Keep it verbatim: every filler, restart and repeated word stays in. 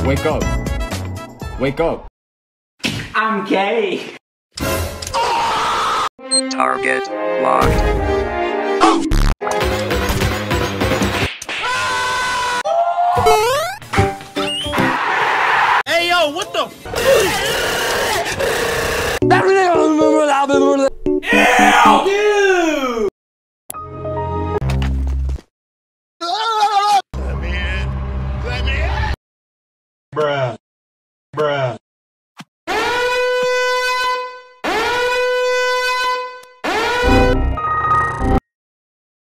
Wake up. Wake up. I'm gay. Target locked. Hey yo, what the f- Ew! Let me in. Let me in. Bruh. Bruh.